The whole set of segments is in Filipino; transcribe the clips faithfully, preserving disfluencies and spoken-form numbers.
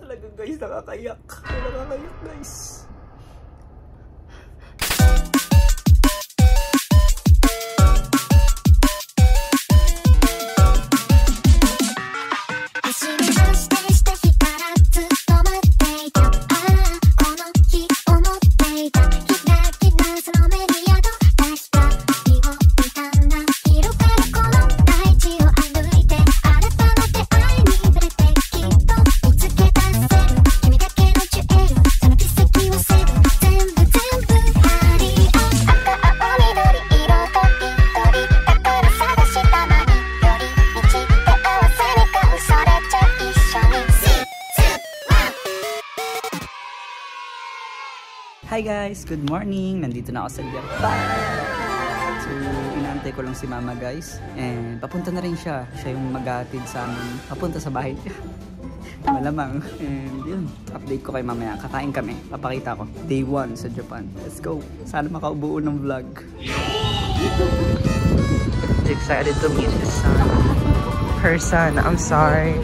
talaga guys, nakakayak. Nakakayak guys. Hi guys! Good morning! Nandito na ako sa Japan. So, inaantay ko lang si mama guys. And papunta na rin siya. Siya yung mag-aatid sa amin. Papunta sa bahay niya. Malamang. And yun, update ko kay mamaya. Kakain kami. Papakita ko. Day one sa Japan. Let's go! Sana makaubuo ng vlog. Excited to meet his son. Her son. I'm sorry.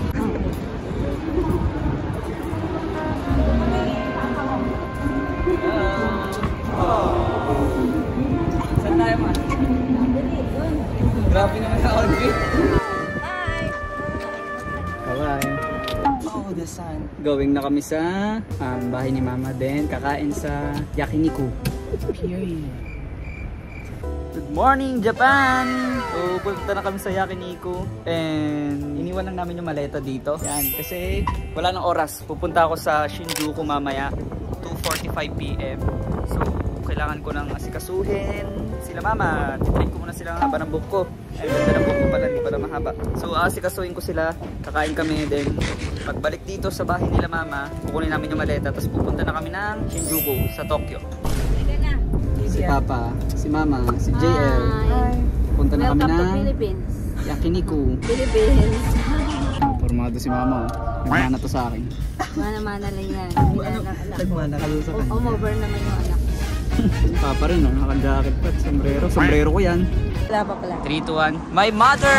Grabe naman sa outfit. Hi! Bye-bye. Oh, the sun. Going na kami sa um, bahay ni mama din. Kakain sa yakiniku. Period. Good morning, Japan! So, punta na kami sa yakiniku. And iniwan lang namin yung maleta dito. Yan, kasi wala nang oras. Pupunta ako sa Shinjuku mamaya. two forty-five p m So, kailangan ko nang asikasuhin sila mama. Titrim ko muna sila ang haba ng buhok ko. Ay, ganda ng buhok ko pala, hindi pala mahaba. So, asikasuhin ko sila. Kakain kami din. Pagbalik dito sa bahay nila mama, kukunin namin yung maleta. Tapos pupunta na kami ng Shinjuku sa Tokyo. Si Papa, si Mama, si J L. Hi. Punta na kami Welcome to ng Philippines. yakiniku. Philippines. Formado si Mama. Nagmana to sa akin. Mana-mana lang yan. Nagmana ka doon sa kanya. Umover naman yung anak. Papa rin, no? Naka-jacket pa at sombrero. Sombrero ko yan. Wala pa pala. three, two, one. My mother!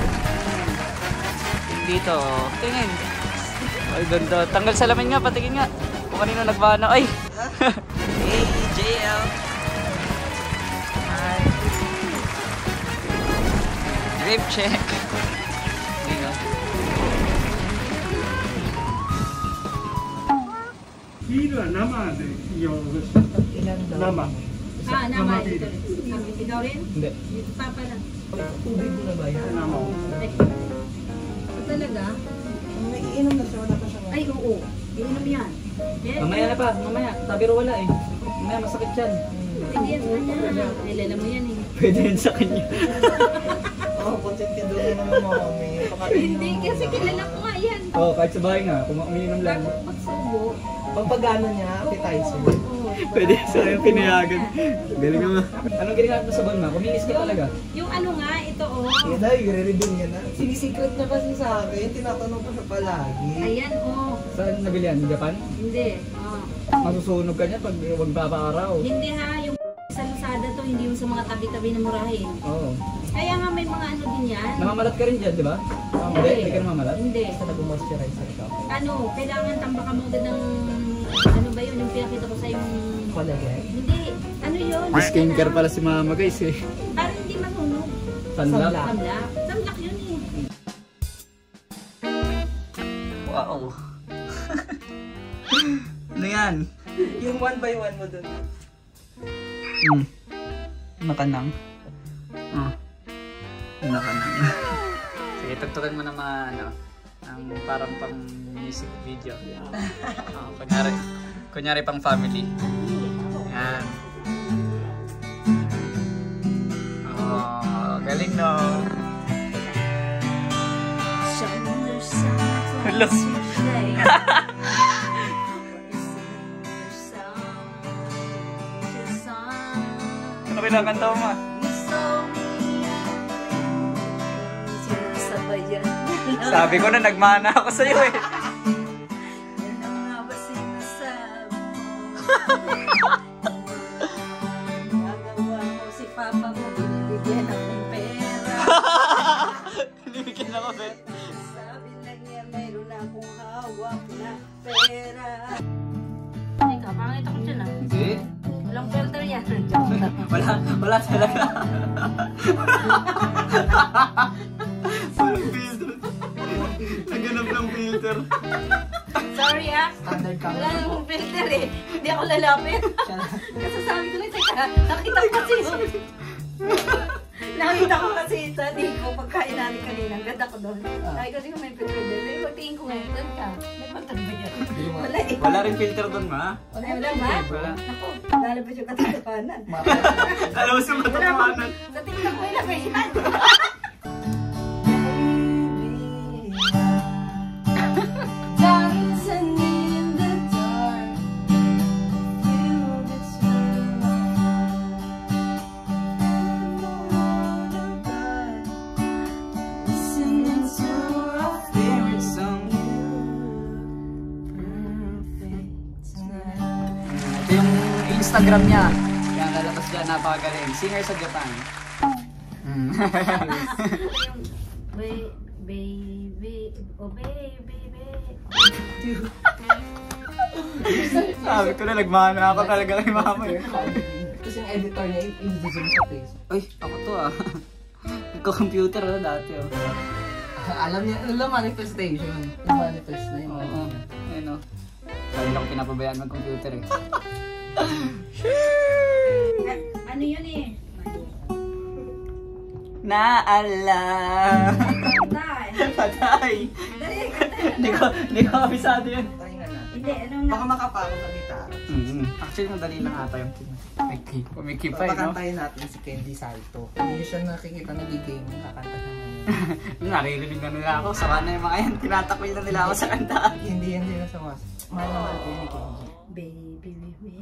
Dito. Tingin. Ay, ganda. Tanggal salamin nga, patingin nga. Kung kanino nagmana. Ay! Hey, J L! Hi! Drip check! Dito. Billは生で用生 Ah, nama ito. Ikaw rin? Hindi. Papa lang. Tubig mo na ba yan? 生 Talaga? Naiinom na siya, wala pa siya. Ay, oo. Iinom yan. Yes. Mamaya na pa, mamaya. Tabiro wala eh. Mamaya masakit yan. Hindi yan sa kanya. Nilala mo yan eh. Pwede yan sa kanya. Oo, konsentido na naman mami. Hindi, kasi kilala ko nga yan. Oo, oh, kahit sa bahay nga, kung umiinom lang. Bago magsubo. Pampagano niya, appetizer. Pwede sa yung pinayagan. Galing naman. Anong ginagawa mo sa ban ma? Kuminis ka talaga. Yung ano nga, ito oh. Yan na, i-re-reveal niya na. Sinisikret niya kasi sa akin, tinatanong ko siya palagi. Ayan oh. Saan nabili yan? Japan? Hindi. Oh. Masusunog ka niya pag huwag papaaraw. Hindi ha, yung sa Lazada to, hindi yung sa mga tabi-tabi na murahin. Oo. Kaya nga may mga ano din yan. Namamalat ka rin dyan, di ba? Hindi. Hindi ka namamalat? Hindi. Basta nag-moisturizer ka. Ano, kailangan tambakan mo din ng, ano ba yun, yung pinakita ko sa yung... Collagen? Hindi, ano yun? Skincare pala si mama guys eh. Parang hindi masunog. Sunlock. Samlak. Samlak yun eh. Wow. Ano yan? Yung one by one mo dun. Hmm. Nakanang. Ah. Nakanang. Sige, tugtugan mo naman ano, ang parang pang music video. Oh, kunyari, kunyari pang family. Yan. Oh, galing no. Hello. Ano kailangan kanta mo? Sabi ko na nagmana ako sa iyo eh. Nagawa ko si Papa mo, binibigyan akong pera. Binibigyan ako, Ben. Sabi lang niya, mayroon akong hawak na pera. Hindi ka, pangit ako dyan ah. Hindi. Walang filter yan. Joke lang. Wala, wala talaga. Walang filter. Naganap ng filter. Sorry ah. Standard ka. Wala namang filter eh. Hindi ako lalapit. Kasi sabi ko lang, teka, nakita ko kasi yung... Nakita ko kasi sa di ko pagkain natin kanina. Ang ganda ko doon. Sabi ko kasi may filter doon. Pero tingin ko ngayon, doon ka. May filter ba yan? Wala eh. Wala rin filter doon, ma. Wala, wala ba? Wala. Naku, lalabas yung katatapanan. Alam mo sa matatawanan. Sa tingin ko ilagay yan. Dancing in the dark, feel the listening to our favorite song. Perfect tonight. Ito yung Instagram niya. Kaya lalabas dyan, napakagaling. Singer sa Japan. Hmm. Baby, baby, oh baby, baby. Sabi ko na, nagmana ako talaga kay mama. Tapos yung editor niya, i-zoom sa face. Ay, ako to ah. Nagko-computer na dati oh. Alam niya, alam manifestation. Yung manifest na yun. Oo. Ayun oh. Sabi na ako pinapabayaan mag-computer eh. Ano yun eh? Naalam. Patay. Patay. Dali, kanta. Hindi ko, hindi ko kabisado yun. Pahinga na. Hindi, anong na? Baka makapako sa gitara. Mm-hmm. Actually, madali lang ata yung may key. May key pa eh, no? Papakantayin natin si Candy Salto. Hindi siya nakikita na D-game. Kakanta siya ngayon. Naririnig na nila ako. Saka na yung mga yan. Tinatakwil na nila ako sa kanta. Hindi yan sila sa mas. Mahal na mahal ko ni Candy. Baby, baby,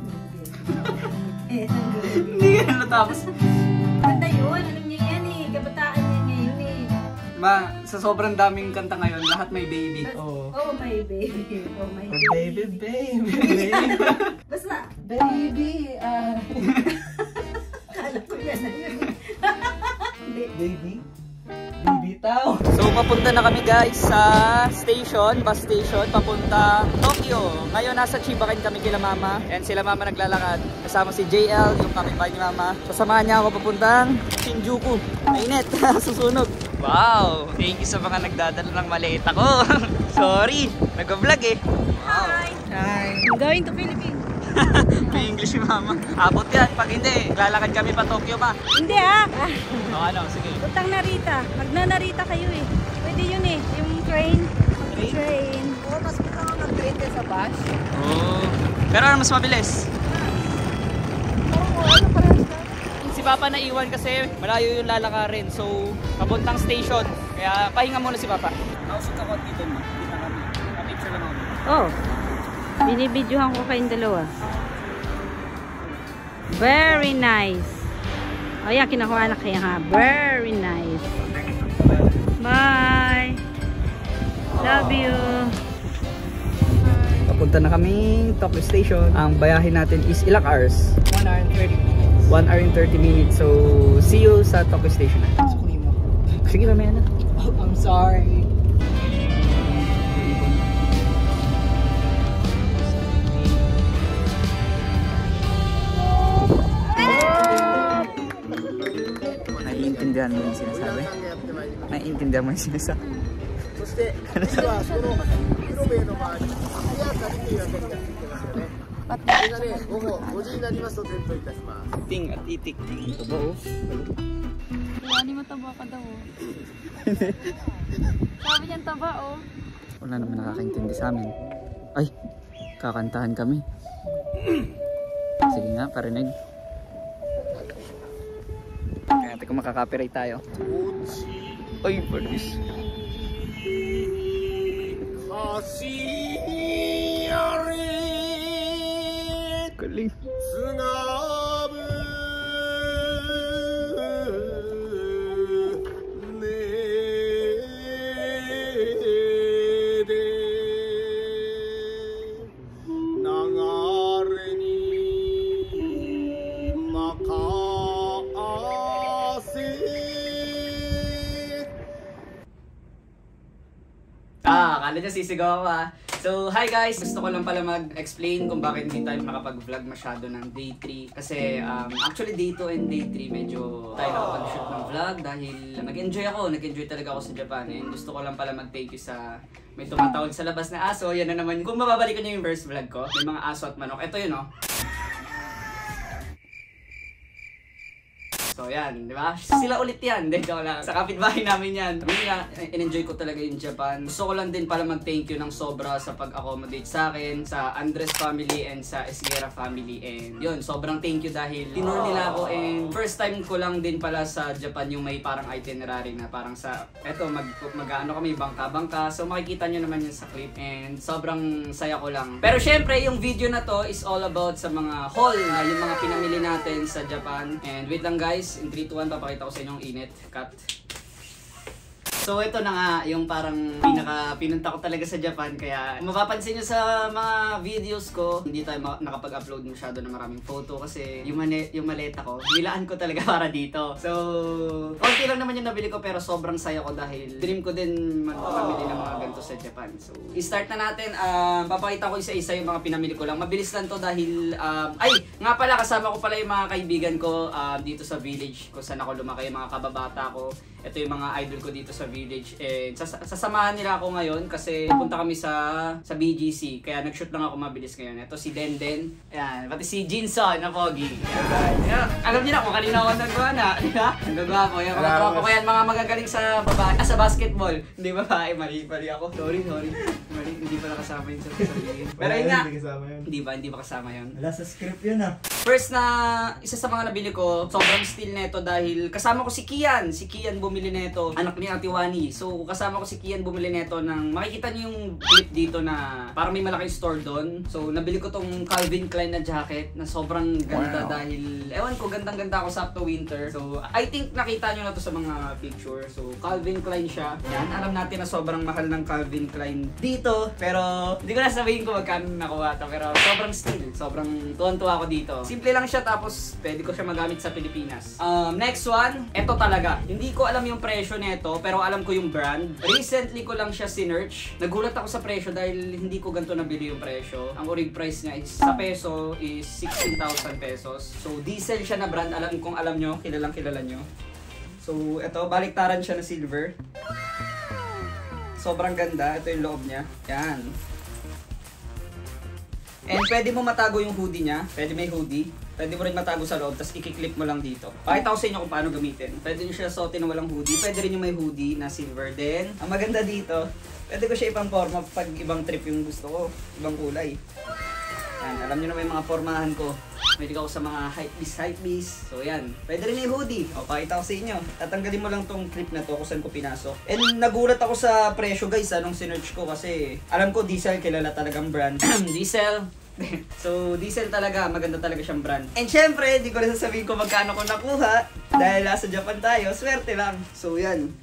Hindi ka na natapos. Kanta yun, alam niya yan eh. Kabataan niya ngayon eh. Ma, sa sobrang daming kanta ngayon, lahat may baby. Oo. Oh my baby, oh my Oh, baby. baby, baby. Basta, Baby, ah. kala ko yan na yun. Hindi. Baby? Baby tao. So, papunta na kami guys sa station, bus station, papunta Tokyo. Ngayon, nasa Chibaken kami kila mama. And sila mama naglalakad. Kasama si J L, yung kapitbahay ni mama. Sasamahan niya ako papuntang Shinjuku. Mainit, susunog. Wow! Thank you sa mga nagdadala ng maliit ako. Sorry, nag-vlog eh. Wow. Hi. I'm going to Philippines. May English si mama. Abot yan. Pag hindi, lalakad kami pa Tokyo pa. Hindi ah. O ano, sige. Utang Narita. Magna-Narita kayo eh. Pwede yun eh. Yung train. Train? Train. Oh, mas gusto ko mag-train ka sa bus. Oh. Pero ano mas mabilis? Oo, ano parang Si Papa naiwan kasi malayo yung lalakarin. So, papuntang station. Kaya pahinga muna si Papa. Nausok ako dito mo. Kita kami. Kapicture lang ako. Oh. Binibidyohan ko kayong dalawa. Very nice. O yan, kinakuha na kayo ha. Very nice. Bye. Love you. Papunta na kami Tokyo Station. Ang bayahin natin is ilang hours? one hour and thirty minutes. one hour and thirty minutes. So, see you sa Tokyo Station. Sukunin mo. Sige na, na. Oh, I'm sorry. Naiintindihan mo yung sinasabi? Naiintindihan mo yung sinasabi? Ting at itik. Ito ba oh? Wala mataba ka daw oh. Sabi niyan taba oh. Wala naman nakakaintindi sa amin. Ay, kakantahan kami. Sige nga, parinig. Kaya natin kung makaka-copyright tayo. Ay, pardis. Galing. Ah, akala niya sisigaw ako ah. So, hi guys! Gusto ko lang pala mag-explain kung bakit hindi tayo nakapag-vlog masyado ng day three. Kasi, um, actually day two and day three medyo tayo nakapag-shoot ng vlog dahil nag-enjoy ako. Nag-enjoy talaga ako sa Japan. And gusto ko lang pala mag-thank you sa may tumatawag sa labas na aso. Yan na naman. Kung mababalikan niyo yung first vlog ko, may mga aso at manok. Ito yun, oh. So yan, di ba? Sila ulit yan. Hindi, joke lang. Sa kapitbahay namin yan. Hindi na, in-enjoy ko talaga yung Japan. Gusto ko lang din pala mag-thank you ng sobra sa pag-accommodate sa akin, sa Andres family and sa Esguera family. And yun, sobrang thank you dahil tinur nila ako. And first time ko lang din pala sa Japan yung may parang itinerary na parang sa, eto, mag, mag-ano kami, bangka-bangka. So makikita nyo naman yun sa clip. And sobrang saya ko lang. Pero syempre, yung video na to is all about sa mga haul na yung mga pinamili natin sa Japan. And wait lang guys. In three, two, one, papakita ko sa inyo ang init. Cut. So ito na nga yung parang pinaka pinunta ko talaga sa Japan, kaya mapapansin nyo sa mga videos ko hindi tayo nakapag-upload masyado ng maraming photo kasi yung, mani yung maleta ko nilaan ko talaga para dito. So konti lang naman yung nabili ko pero sobrang saya ko dahil dream ko din mamili ng mga ganito sa Japan. So i-start na natin. uh, papakita ko isa-isa yung mga pinamili ko lang. Mabilis lang to dahil um, ay nga pala kasama ko pala yung mga kaibigan ko uh, dito sa village kung saan ako lumaki, yung mga kababata ko. Ito yung mga idol ko dito sa village. And sas sasamahan nila ako ngayon kasi punta kami sa sa B G C. Kaya nag-shoot lang ako mabilis ngayon. Ito si Denden. Ayan. Pati si Jinson na pogi. Ayan. Alam niyo na kung kanina ako nagawa na. Diba? Nagagawa ko. Yung mga tropa ko yan. Mga magagaling sa babae. Ah, sa basketball. Hindi babae. Mali. Mali ako. Sorry, sorry. Mali. Hindi pala kasama yun sa sasabihin. Pero yun nga. Hindi ba? Hindi ba kasama yun? Wala sa script yun ah. First na isa sa mga nabili ko, sobrang steal neto dahil kasama ko si Kian. Si Kian bumili neto, anak ni Ate Wani. So kasama ko si Kian bumili neto ng, makikita niyo yung clip dito na parang may malaking store doon. So nabili ko tong Calvin Klein na jacket na sobrang ganda. Wow. Dahil ewan ko, gandang-ganda ako sa to winter. So I think nakita niyo na to sa mga picture. So Calvin Klein siya. Yan, alam natin na sobrang mahal ng Calvin Klein dito. Pero hindi ko na sabihin ko magkano nakuha to. Pero sobrang steal. Sobrang tuwan-tuwa ako dito. Simple lang siya tapos pwede ko siya magamit sa Pilipinas. Um, next one, eto talaga. Hindi ko alam yung presyo nito pero alam ko yung brand. Recently ko lang siya sinearch. Nagulat ako sa presyo dahil hindi ko ganito nabili yung presyo. Ang orig price niya is sa peso is sixteen thousand pesos. So diesel siya na brand. Alam kung alam nyo, kilalang kilala nyo. So eto, baliktaran siya na silver. Sobrang ganda. Ito yung loob niya. Yan. And pwede mo matago yung hoodie niya. Pwede may hoodie. Pwede mo rin matago sa loob, tapos i-clip mo lang dito. Pakita ko sa inyo kung paano gamitin. Pwede nyo siya suotin na walang hoodie. Pwede rin yung may hoodie na silver din. Ang maganda dito, pwede ko siya ipang forma pag ibang trip yung gusto ko. Ibang kulay. Yan, alam nyo na may mga formahan ko. Pwede ako sa mga hypebeast, hypebeast. So yan, pwede rin yung hoodie. O, pakita ko sa inyo. Tatanggalin mo lang tong clip na to kung saan ko pinasok. And nagulat ako sa presyo guys, anong sinearch ko kasi alam ko diesel, kilala talagang brand. Diesel. So, diesel talaga, maganda talaga siyang brand. And syempre, hindi ko rin sasabihin ko magkano ko nakuha dahil nasa Japan tayo, swerte lang. So, yan.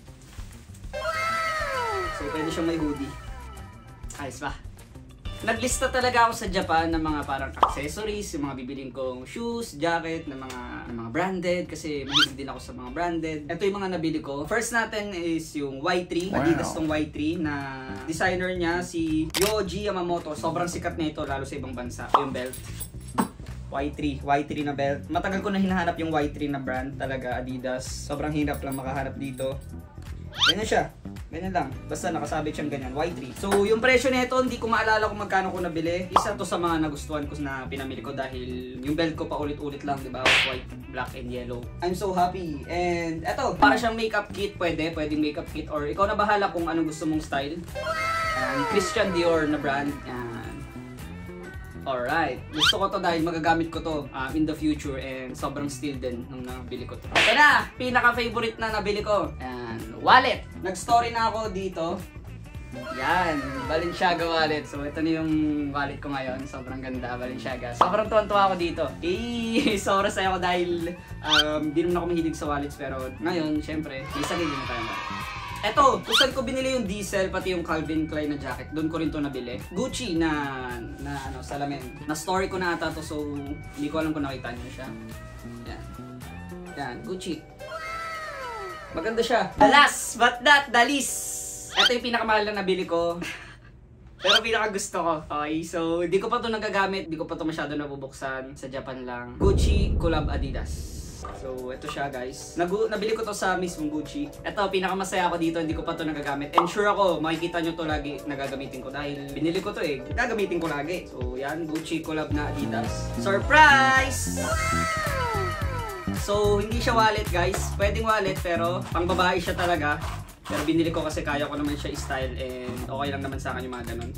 So, pwede siyang may hoodie. Ayos ba? Naglista talaga ako sa Japan ng mga parang accessories, yung mga bibiling kong shoes, jacket, ng mga, ng mga branded kasi mahilig din ako sa mga branded. Ito yung mga nabili ko. First natin is yung Y three, wow. Adidas tong Y three na designer niya si Yohji Yamamoto. Sobrang sikat na ito lalo sa ibang bansa. Yung belt. Y three, Y three na belt. Matagal ko na hinahanap yung Y three na brand talaga, Adidas. Sobrang hirap lang makahanap dito. Ganyan siya. Ganyan lang. Basta nakasabit siyang ganyan. Y three. So, yung presyo nito, hindi ko maalala kung magkano ko nabili. Isa to sa mga nagustuhan ko na pinamili ko dahil yung belt ko pa ulit-ulit lang, di ba? White, black, and yellow. I'm so happy. And eto, para siyang makeup kit. Pwede. Pwedeng makeup kit. Or ikaw na bahala kung anong gusto mong style. And Christian Dior na brand. Yan. Alright. Gusto ko to dahil magagamit ko to um, in the future and sobrang steal din nung nabili ko to. Ito na! Pinaka-favorite na nabili ko. Yan. Wallet. Nag-story na ako dito. Yan. Balenciaga wallet. So, ito na yung wallet ko ngayon. Sobrang ganda. Balenciaga. Sobrang tuwan-tuwa ako dito. Eh, sobrang saya ko dahil um, di naman ako mahilig sa wallets. Pero ngayon, syempre, may sarili na tayo. Eto, kung saan ko binili yung diesel, pati yung Calvin Klein na jacket, doon ko rin to nabili. Gucci na, na ano, salamin. Na-story ko na ata to, so hindi ko alam kung nakita niyo siya. Yan. Yan, Gucci. Maganda siya. The last but not the least. Ito yung pinakamahal na nabili ko. Pero pinaka gusto ko. Okay, so hindi ko pa to nagagamit. Hindi ko pa to masyado nabubuksan. Sa Japan lang. Gucci collab Adidas. So, ito siya guys. Nagu nabili ko to sa mismong Gucci. Ito, pinakamasaya ako dito. Hindi ko pa to nagagamit. And sure ako, makikita nyo to lagi nagagamitin ko. Dahil binili ko to eh. Gagamitin ko lagi. So, yan. Gucci collab na Adidas. Surprise! So, hindi siya wallet guys. Pwedeng wallet pero pang babae siya talaga. Pero binili ko kasi kaya ko naman siya i-style. And okay lang naman sa akin yung mga ganun.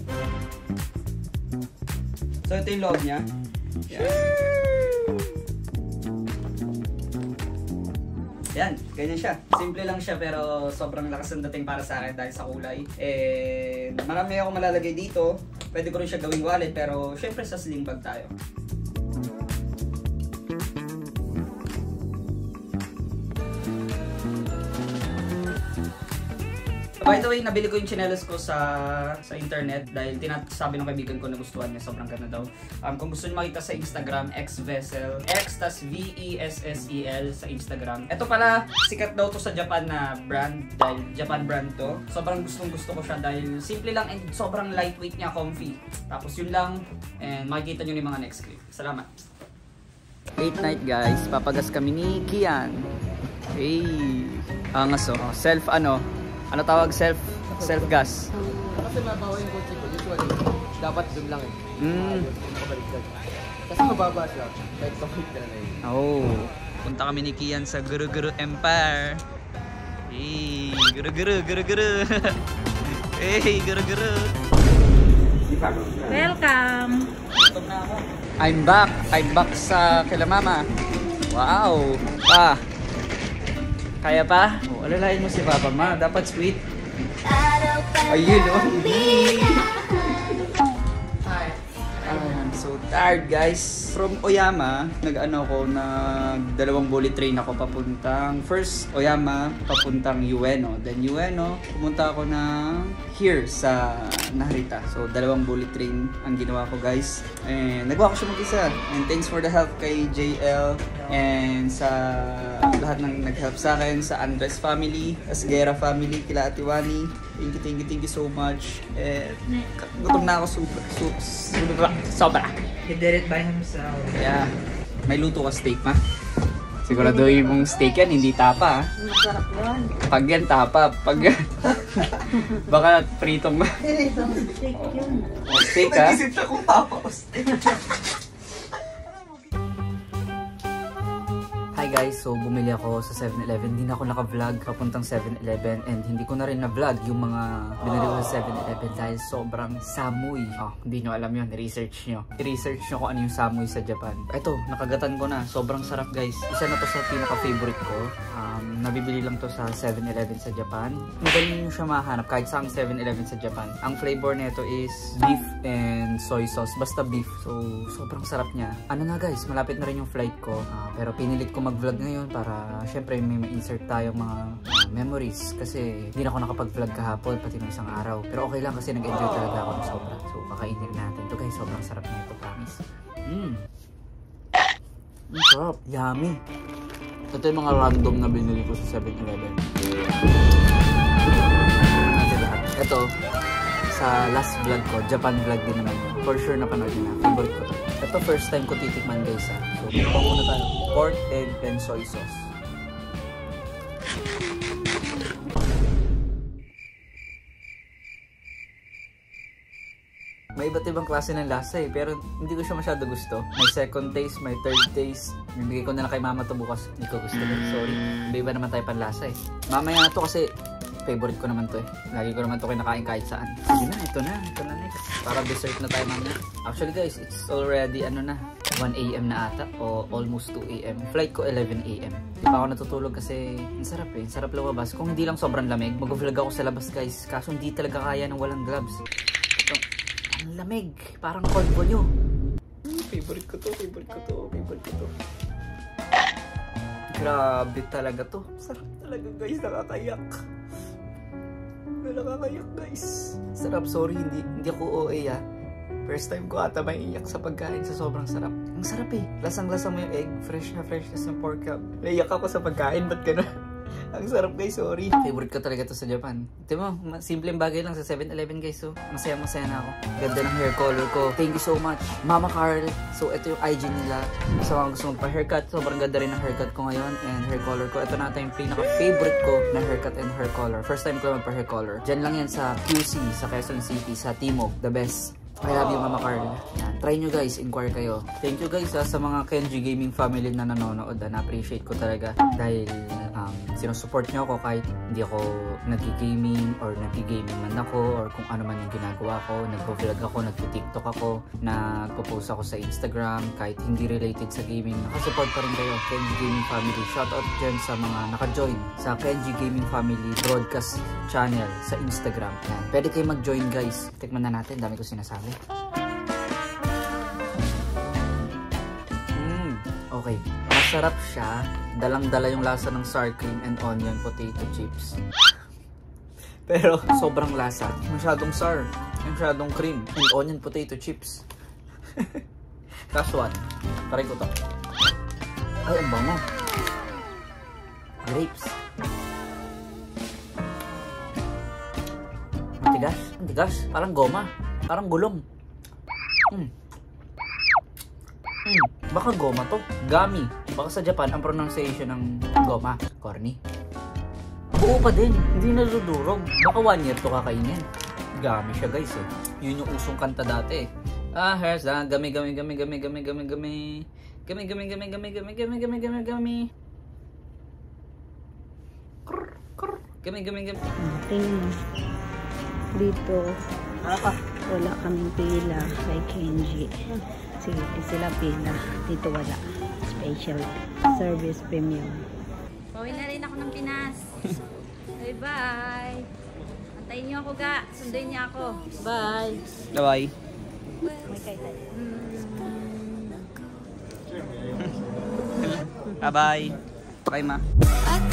So, ito yung loob niya. Yan. Yan, ganyan siya. Simple lang siya pero sobrang lakas ng dating para sa akin dahil sa kulay. And marami akong malalagay dito. Pwede ko rin siya gawing wallet pero syempre sa sling bag tayo. By the way, nabili ko yung chinelas ko sa sa internet dahil sabi ng kaibigan ko na gustuhan niya, sobrang ganda daw. Um, kung gusto niyo makita sa Instagram, xvessel, x tas V E S S E L sa Instagram. Ito pala, sikat daw to sa Japan na brand dahil Japan brand to. Sobrang gustong gusto ko siya dahil simple lang and sobrang lightweight niya, comfy. Tapos yun lang and makikita niyo yung mga next clip. Salamat! eight night guys, papagas kami ni Kian. Hey, angas oh. Self ano? Ano tawag? Self self gas. Kasi mabawa yung kotse ko, usually dapat doon lang eh. Mm. Kasi mababa siya, kahit kapit na na yun. Oh, punta kami ni Kian sa Guru Guru Empire. Hey, Guru Guru Guru Guru. Hey, Guru Guru. Welcome! I'm back. I'm back sa kila mama. Wow. Pa. Kaya pa? Oh, alalahin mo si Papa Ma. Dapat sweet. Ayun oh. Hi. I'm so tired guys. From Oyama, nag-ano ko, nag dalawang bullet train ako papuntang first Oyama, papuntang Ueno. Then Ueno, pumunta ako ng here sa Narita. So dalawang bullet train ang ginawa ko guys. And nagawa ko siya mag-isa. And thanks for the help kay J L and sa lahat ng nag-help sa akin, sa Andres family, Asguera family, kila Atiwani. Thank you, thank you, thank you so much. And gutom na ako super, super, sobra. He did it by himself. Yeah. May luto ka steak ma? Siguraduhin mong steak yan, hindi tapa ha? Masarap yun. Pag yan tapa, pag yan baka pritong ma. Steak yun. Oh, steak ha? Nag-isip siya kung tapa o steak. Hi guys, so bumili ako sa seven eleven. Hindi na ako naka-vlog papuntang seven eleven and hindi ko na rin na-vlog yung mga binili ko sa seven eleven dahil sobrang samuy. Oh, hindi nyo alam yun, research nyo. I-research nyo kung ano yung samuy sa Japan. Ito, nakagatan ko na. Sobrang sarap guys. Isa na to sa pinaka-favorite ko. Um, nabibili lang to sa seven eleven sa Japan. Magaling nyo siya mahanap kahit sa seven eleven sa Japan. Ang flavor nito is beef and soy sauce. Basta beef. So, sobrang sarap niya. Ano na guys, malapit na rin yung flight ko. Uh, pero pinilit ko mag-vlog ngayon para syempre may ma-insert tayong mga uh, memories kasi hindi na ako nakapag-vlog kahapon pati ng isang araw. Pero okay lang kasi nag-enjoy talaga ako ng sobra. So, kakainin natin. Ito guys, sobrang sarap na ito, promise. Mmm. Ang sarap. Yummy. Ito yung mga random na binili ko sa seven eleven. Ito, sa last vlog ko, Japan vlog din naman yun. For sure napanood nyo na. Favorite ko to. Ito first time ko titikman guys ha. So, mukbang muna tayo. Pork, egg, and soy sauce. May iba't ibang klase ng lasa eh, pero hindi ko siya masyado gusto. May second taste, may third taste. Bibigay ko na lang kay mama to bukas. Hindi ko gusto guys, sorry. Iba-iba naman tayo panlasa eh. Mamaya na to kasi favorite ko naman to eh. Lagi ko naman to kinakain kahit saan. Sige na, ito na. Ito na next. Para dessert na tayo mamaya. Actually guys, it's already ano na, one A M na ata o almost two A M Flight ko eleven A M Di pa ako natutulog kasi ang sarap eh. Sarap lumabas. Kung hindi lang sobrang lamig, mag-vlog ako sa labas guys. Kaso hindi talaga kaya ng walang gloves. Ito, ang lamig. Parang convo nyo. Favorite ko to, favorite ko to, favorite ko to. Grabe talaga to. Sarap talaga guys, nakakayak. Nakakayak guys. Sarap, sorry, hindi, hindi ako O A ah. First time ko ata may iyak sa pagkain sa sobrang sarap. Ang sarap eh. Lasang-lasa mo yung egg. Fresh na fresh na sa pork cup. Naiyak ako sa pagkain. Ba't gano'n? Ang sarap guys, sorry. Favorite ko talaga to sa Japan. Di mo, simpleng bagay lang sa seven eleven guys. So, masaya-masaya na ako. Ganda ng hair color ko. Thank you so much, Mama Carl. So, ito yung I G nila. Sa mga gusto magpa-haircut, sobrang ganda rin ng haircut ko ngayon. And hair color ko. Ito na ata yung pinaka-favorite ko na haircut and hair color. First time ko magpa-hair color. Diyan lang yan sa Q C, sa Quezon City, sa Timog. The best. I love you, Mama Carl. Yan. Try nyo guys, inquire kayo. Thank you guys ha, sa mga Kenji Gaming family na nanonood. Na-appreciate ko talaga dahil um, sinusupport nyo ako kahit hindi ako nag-gaming or nag-gaming man ako or kung ano man yung ginagawa ko. Nagpo-vlog ako, nagpo-tiktok ako, nagpo-post ako sa Instagram kahit hindi related sa gaming. Nakasupport pa rin kayo, Kenji Gaming family. Shoutout dyan sa mga naka-join sa Kenji Gaming family broadcast channel sa Instagram. Yan. Pwede kayo mag-join guys. Tikman na natin, dami ko sinasabi. Mm, okay. Masarap siya. Dalang-dala yung lasa ng sour cream and onion potato chips. Pero sobrang lasa. Masyadong sour. Masyadong cream and onion potato chips. Last one. Try ko to. Ay, ang bango. Grapes. Ang tigas. Ang tigas. Parang goma. Parang gulong. Hmm. Hmm. Baka goma to. Gummy. Baka sa Japan, ang pronunciation ng goma. Corny. Oo pa din. Hindi nadudurog. Baka one year to kakainin. Gummy siya guys eh. Yun yung usong kanta dati eh. Ah, here's the gummy, gummy, gummy, gummy, gummy, gummy, gummy. Gummy, gummy, gummy, gummy, gummy, gummy, gummy, gummy, gummy. Krr, krr. Gummy, gummy, gummy. Tingnan. Dito. Apa? Wala kaming pila kay Kenji. Sige, sila pila. Dito wala. Special service premium. Pauwi na rin ako ng Pinas. Bye-bye. Antayin niyo ako, ga. Sunduin niyo ako. Bye. Bye-bye. May kay tayo. Bye-bye. Bye, ma.